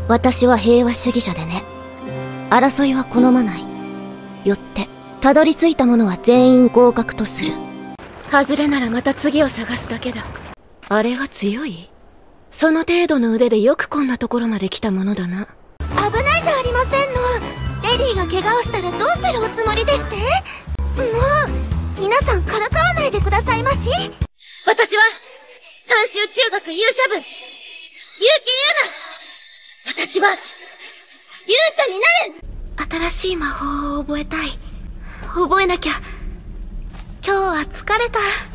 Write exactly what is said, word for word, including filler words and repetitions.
私は平和主義者でね。争いは好まない。よって、たどり着いた者は全員合格とする。外れならまた次を探すだけだ。あれが強い？その程度の腕でよくこんなところまで来たものだな。 危ないじゃありませんの。レディが怪我をしたらどうするおつもりでして？もう皆さんからかわないでくださいまし。 私は三州中学勇者部結城優奈。私は勇者になる。新しい魔法を覚えたい。覚えなきゃ。今日は疲れた。